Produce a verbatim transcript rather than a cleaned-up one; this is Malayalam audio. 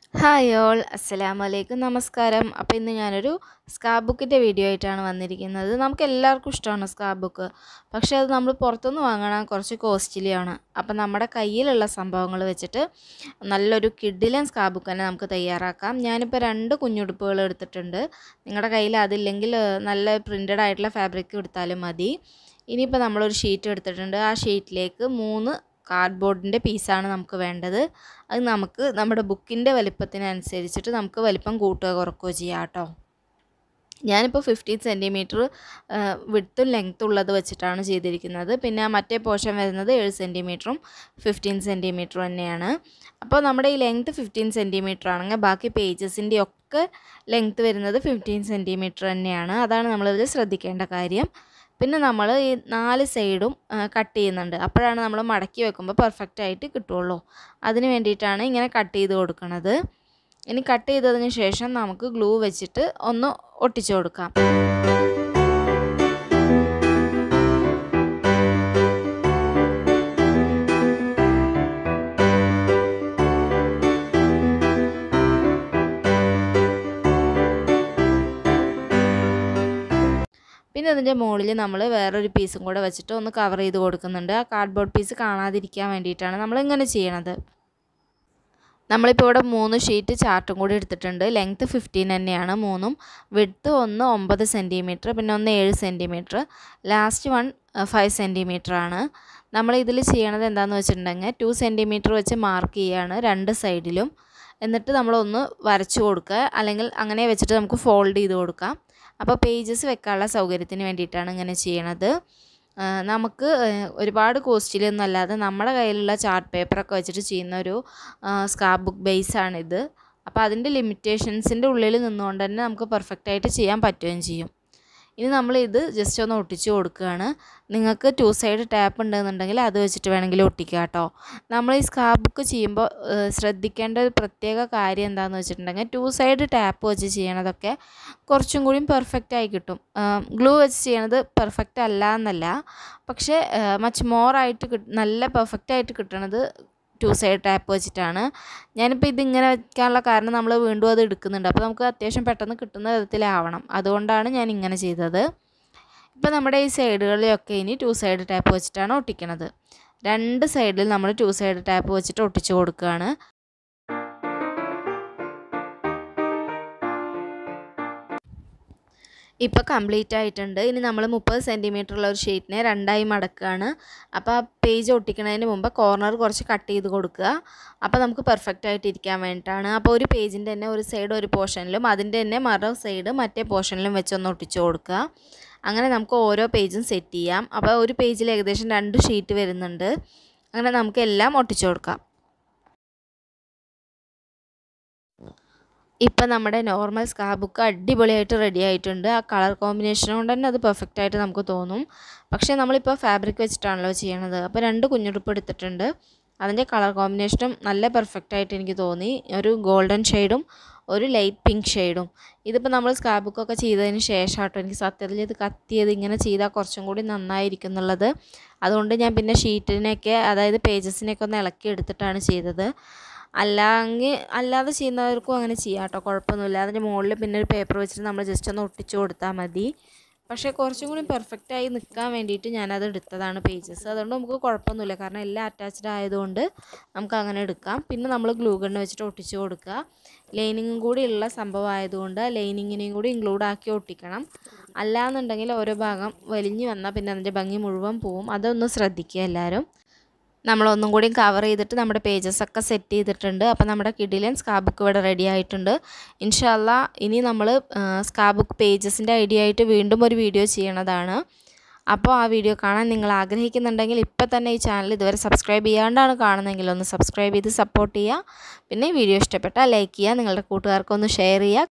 ഹായ് ഓൾ അസ്സലാമു അലൈക്കും നമസ്കാരം. അപ്പോൾ ഇന്ന് ഞാനൊരു സ്ക്രാപ്പ് ബുക്കിൻ്റെ വീഡിയോ ആയിട്ടാണ് വന്നിരിക്കുന്നത്. നമുക്ക് എല്ലാവർക്കും ഇഷ്ടമാണ് സ്ക്രാപ്പ് ബുക്ക്. പക്ഷേ അത് നമ്മൾ പുറത്തുനിന്ന് വാങ്ങണം, കുറച്ച് കോസ്റ്റ്ലിയാണ്. അപ്പോൾ നമ്മുടെ കയ്യിലുള്ള സംഭവങ്ങൾ വെച്ചിട്ട് നല്ലൊരു കിഡിലൻ സ്ക്രാപ്പ് ബുക്ക് തന്നെ നമുക്ക് തയ്യാറാക്കാം. ഞാനിപ്പോൾ രണ്ട് കുഞ്ഞുടുപ്പുകൾ എടുത്തിട്ടുണ്ട്. നിങ്ങളുടെ കയ്യിൽ അതില്ലെങ്കിൽ നല്ല പ്രിൻ്റഡ് ആയിട്ടുള്ള ഫാബ്രിക് എടുത്താലും മതി. ഇനിയിപ്പോൾ നമ്മളൊരു ഷീറ്റ് എടുത്തിട്ടുണ്ട്. ആ ഷീറ്റിലേക്ക് മൂന്ന് കാർഡ്ബോർഡിൻ്റെ പീസാണ് നമുക്ക് വേണ്ടത്. അത് നമുക്ക് നമ്മുടെ ബുക്കിൻ്റെ വലിപ്പത്തിനനുസരിച്ചിട്ട് നമുക്ക് വലിപ്പം കൂട്ടുക കുറക്കുകയോ ചെയ്യാം കേട്ടോ. ഞാനിപ്പോൾ ഫിഫ്റ്റീൻ സെൻറ്റിമീറ്റർ വിഡ്ത്തും ലെങ്ത്തും ഉള്ളത് വെച്ചിട്ടാണ് ചെയ്തിരിക്കുന്നത്. പിന്നെ മറ്റേ പോർഷൻ വരുന്നത് ഏഴ് സെൻറ്റിമീറ്ററും ഫിഫ്റ്റീൻ സെൻറ്റിമീറ്ററും തന്നെയാണ്. അപ്പോൾ നമ്മുടെ ഈ ലെങ്ത്ത് ഫിഫ്റ്റീൻ സെൻറ്റിമീറ്റർ ആണെങ്കിൽ ബാക്കി പേജസിൻ്റെ ഒക്കെ ലെങ്ത്ത് വരുന്നത് ഫിഫ്റ്റീൻ സെൻറ്റിമീറ്റർ തന്നെയാണ്. അതാണ് നമ്മളിതിൽ ശ്രദ്ധിക്കേണ്ട കാര്യം. പിന്നെ നമ്മൾ ഈ നാല് സൈഡും കട്ട് ചെയ്യുന്നുണ്ട്. അപ്പോഴാണ് നമ്മൾ മടക്കി വെക്കുമ്പോൾ പെർഫെക്റ്റ് ആയിട്ട് കിട്ടുള്ളൂ. അതിന് വേണ്ടിയിട്ടാണ് ഇങ്ങനെ കട്ട് ചെയ്ത് കൊടുക്കുന്നത്. ഇനി കട്ട് ചെയ്തതിന് ശേഷം നമുക്ക് ഗ്ലൂ വെച്ചിട്ട് ഒന്ന് ഒട്ടിച്ചു കൊടുക്കാം. പിന്നെ അതിൻ്റെ മുകളിൽ നമ്മൾ വേറൊരു പീസും കൂടെ വെച്ചിട്ട് ഒന്ന് കവർ ചെയ്ത് കൊടുക്കുന്നുണ്ട്. ആ കാർഡ്ബോർഡ് പീസ് കാണാതിരിക്കാൻ വേണ്ടിയിട്ടാണ് നമ്മളിങ്ങനെ ചെയ്യണത്. നമ്മളിപ്പോൾ ഇവിടെ മൂന്ന് ഷീറ്റ് ചാർട്ടും കൂടി എടുത്തിട്ടുണ്ട്. ലെങ്ത്ത് ഫിഫ്റ്റീൻ തന്നെയാണ് മൂന്നും. വിഡ്ത്ത് ഒന്ന് ഒമ്പത് സെൻറ്റിമീറ്റർ, പിന്നെ ഒന്ന് ഏഴ് centimetre, last one five centimetre ആണ്. നമ്മൾ ഇതിൽ ചെയ്യണത് എന്താണെന്ന് വെച്ചിട്ടുണ്ടെങ്കിൽ ടു സെൻറ്റിമീറ്റർ വെച്ച് മാർക്ക് ചെയ്യുകയാണ് രണ്ട് സൈഡിലും. എന്നിട്ട് നമ്മളൊന്ന് വരച്ചു കൊടുക്കുക, അല്ലെങ്കിൽ അങ്ങനെ വെച്ചിട്ട് നമുക്ക് ഫോൾഡ് ചെയ്ത് കൊടുക്കാം. അപ്പോൾ പേജസ് വെക്കാനുള്ള സൗകര്യത്തിന് വേണ്ടിയിട്ടാണ് ഇങ്ങനെ ചെയ്യണത്. നമുക്ക് ഒരുപാട് കോസ്റ്റ്ലിയൊന്നും അല്ലാതെ നമ്മുടെ കയ്യിലുള്ള ചാർട്ട് പേപ്പറൊക്കെ വെച്ചിട്ട് ചെയ്യുന്ന ഒരു സ്ക്രാപ്പ് ബുക്ക് ബേസാണിത്. അപ്പോൾ അതിൻ്റെ ലിമിറ്റേഷൻസിൻ്റെ ഉള്ളിൽ നിന്നുകൊണ്ട് തന്നെ നമുക്ക് പെർഫെക്റ്റായിട്ട് ചെയ്യാൻ പറ്റുകയും ചെയ്യും. ഇനി നമ്മൾ ഇത് ജസ്റ്റ് ഒന്ന് ഒട്ടിച്ച് കൊടുക്കുകയാണ്. നിങ്ങൾക്ക് ടു സൈഡ് ടാപ്പ് ഉണ്ടെന്നുണ്ടെങ്കിൽ അത് വെച്ചിട്ട് വേണമെങ്കിൽ ഒട്ടിക്കുക കേട്ടോ. നമ്മൾ ഈ സ്ക്രാപ്പ് ബുക്ക് ചെയ്യുമ്പോൾ ശ്രദ്ധിക്കേണ്ട ഒരു പ്രത്യേക കാര്യം എന്താണെന്ന് വെച്ചിട്ടുണ്ടെങ്കിൽ ടു സൈഡ് ടാപ്പ് വെച്ച് ചെയ്യണതൊക്കെ കുറച്ചും കൂടിയും പെർഫെക്റ്റായി കിട്ടും. ഗ്ലൂ വെച്ച് ചെയ്യണത് പെർഫെക്റ്റ് അല്ല എന്നല്ല, പക്ഷേ മച്ച് മോറായിട്ട് കിട്ടും, നല്ല പെർഫെക്റ്റായിട്ട് കിട്ടണത് ടു സൈഡ് ടാപ്പ് വെച്ചിട്ടാണ്. ഞാനിപ്പോൾ ഇതിങ്ങനെ വയ്ക്കാനുള്ള കാരണം നമ്മൾ വീണ്ടും അത് എടുക്കുന്നുണ്ട്. അപ്പോൾ നമുക്ക് അത്യാവശ്യം പെട്ടെന്ന് കിട്ടുന്ന വിധത്തിലാവണം. അതുകൊണ്ടാണ് ഞാൻ ഇങ്ങനെ ചെയ്തത്. ഇപ്പോൾ നമ്മുടെ ഈ സൈഡുകളിലൊക്കെ ഇനി ടു സൈഡ് ടാപ്പ് വെച്ചിട്ടാണ് ഒട്ടിക്കണത്. രണ്ട് സൈഡിൽ നമ്മൾ ടു സൈഡ് ടാപ്പ് വെച്ചിട്ട് ഒട്ടിച്ച് കൊടുക്കുകയാണ്. ഇപ്പോൾ കംപ്ലീറ്റ് ആയിട്ടുണ്ട്. ഇനി നമ്മൾ മുപ്പത് സെൻറ്റിമീറ്ററുള്ള ഒരു ഷീറ്റിനെ രണ്ടായി മടക്കുകയാണ്. അപ്പോൾ ആ പേജ് ഒട്ടിക്കുന്നതിന് മുമ്പ് കോർണർ കുറച്ച് കട്ട് ചെയ്ത് കൊടുക്കുക. അപ്പോൾ നമുക്ക് പെർഫെക്റ്റ് ആയിട്ട് ഇരിക്കാൻ വേണ്ടിയിട്ടാണ്. അപ്പോൾ ഒരു പേജിൻ്റെ തന്നെ ഒരു സൈഡ് ഒരു പോർഷനിലും അതിൻ്റെ തന്നെ മറു സൈഡ് മറ്റേ പോർഷനിലും വെച്ചൊന്ന് ഒട്ടിച്ച് കൊടുക്കുക. അങ്ങനെ നമുക്ക് ഓരോ പേജും സെറ്റ് ചെയ്യാം. അപ്പോൾ ഒരു പേജിൽ ഏകദേശം രണ്ട് ഷീറ്റ് വരുന്നുണ്ട്. അങ്ങനെ നമുക്ക് എല്ലാം ഒട്ടിച്ച് കൊടുക്കാം. ഇപ്പം നമ്മുടെ നോർമൽ സ്ക്രാപ്പ് ബുക്ക് അടിപൊളിയായിട്ട് റെഡി ആയിട്ടുണ്ട്. ആ കളർ കോമ്പിനേഷൻ കൊണ്ട് തന്നെ അത് പെർഫെക്റ്റ് ആയിട്ട് നമുക്ക് തോന്നും. പക്ഷേ നമ്മളിപ്പോൾ ഫാബ്രിക് വെച്ചിട്ടാണല്ലോ ചെയ്യണത്. അപ്പോൾ രണ്ട് കുഞ്ഞുടുപ്പ് എടുത്തിട്ടുണ്ട്. അതിൻ്റെ കളർ കോമ്പിനേഷനും നല്ല പെർഫെക്റ്റ് ആയിട്ട് എനിക്ക് തോന്നി. ഒരു ഗോൾഡൻ ഷെയ്ഡും ഒരു ലൈറ്റ് പിങ്ക് ഷെയ്ഡും. ഇതിപ്പോൾ നമ്മൾ സ്ക്രാപ്പ് ബുക്കൊക്കെ ചെയ്തതിന് ശേഷം കേട്ടോ എനിക്ക് സത്യത്തിൽ ഇത് കത്തിയത് ഇങ്ങനെ ചെയ്താൽ കുറച്ചും കൂടി നന്നായിരിക്കും എന്നുള്ളത്. അതുകൊണ്ട് ഞാൻ പിന്നെ ഷീറ്റിനെയൊക്കെ, അതായത് പേജസിനെയൊക്കെ ഒന്ന് ഇളക്കി എടുത്തിട്ടാണ് ചെയ്തത്. അല്ലെങ്കിൽ അല്ലാതെ ചെയ്യുന്നവർക്കും അങ്ങനെ ചെയ്യാം കേട്ടോ, കുഴപ്പമൊന്നുമില്ല. അതിൻ്റെ മുകളിൽ പിന്നെ ഒരു പേപ്പർ വെച്ചിട്ട് നമ്മൾ ജസ്റ്റ് ഒന്ന് ഒട്ടിച്ച് കൊടുത്താൽ മതി. പക്ഷേ കുറച്ചും കൂടി പെർഫെക്റ്റായി നിൽക്കാൻ വേണ്ടിയിട്ട് ഞാനത് എടുത്തതാണ് പേജസ്. അതുകൊണ്ട് നമുക്ക് കുഴപ്പമൊന്നുമില്ല, കാരണം എല്ലാം അറ്റാച്ച്ഡ് ആയതുകൊണ്ട് നമുക്ക് അങ്ങനെ എടുക്കാം. പിന്നെ നമ്മൾ ഗ്ലൂ ഗണ്ണ് വെച്ചിട്ട് ഒട്ടിച്ച് കൊടുക്കുക. ലൈനിങ്ങും കൂടി ഉള്ള സംഭവം ആയതുകൊണ്ട് ലൈനിങ്ങിനെയും കൂടി ഇൻക്ലൂഡ് ആക്കി ഒട്ടിക്കണം. അല്ലാന്നുണ്ടെങ്കിൽ ഓരോ ഭാഗം വലിഞ്ഞു വന്നാൽ പിന്നെ അതിൻ്റെ ഭംഗി മുഴുവൻ പോവും. അതൊന്ന് ശ്രദ്ധിക്കുക എല്ലാവരും. നമ്മളൊന്നും കൂടി കവർ ചെയ്തിട്ട് നമ്മുടെ പേജസൊക്കെ സെറ്റ് ചെയ്തിട്ടുണ്ട്. അപ്പോൾ നമ്മുടെ കിഡിലൻ സ്ക്രാപ്പ് ബുക്ക് ഇവിടെ റെഡി ആയിട്ടുണ്ട്. ഇൻഷാ അല്ലാ ഇനി നമ്മൾ സ്ക്രാപ്പ് ബുക്ക് പേജസിൻ്റെ ഐഡിയ ആയിട്ട് വീണ്ടും ഒരു വീഡിയോ ചെയ്യണതാണ്. അപ്പോൾ ആ വീഡിയോ കാണാൻ നിങ്ങൾ ആഗ്രഹിക്കുന്നുണ്ടെങ്കിൽ ഇപ്പോൾ തന്നെ ഈ ചാനൽ ഇതുവരെ സബ്സ്ക്രൈബ് ചെയ്യാണ്ടാണ് കാണുന്നതെങ്കിൽ ഒന്ന് സബ്സ്ക്രൈബ് ചെയ്ത് സപ്പോർട്ട് ചെയ്യുക. പിന്നെ വീഡിയോ ഇഷ്ടപ്പെട്ടാൽ ലൈക്ക് ചെയ്യുക, നിങ്ങളുടെ കൂട്ടുകാർക്കൊന്ന് ഷെയർ ചെയ്യുക.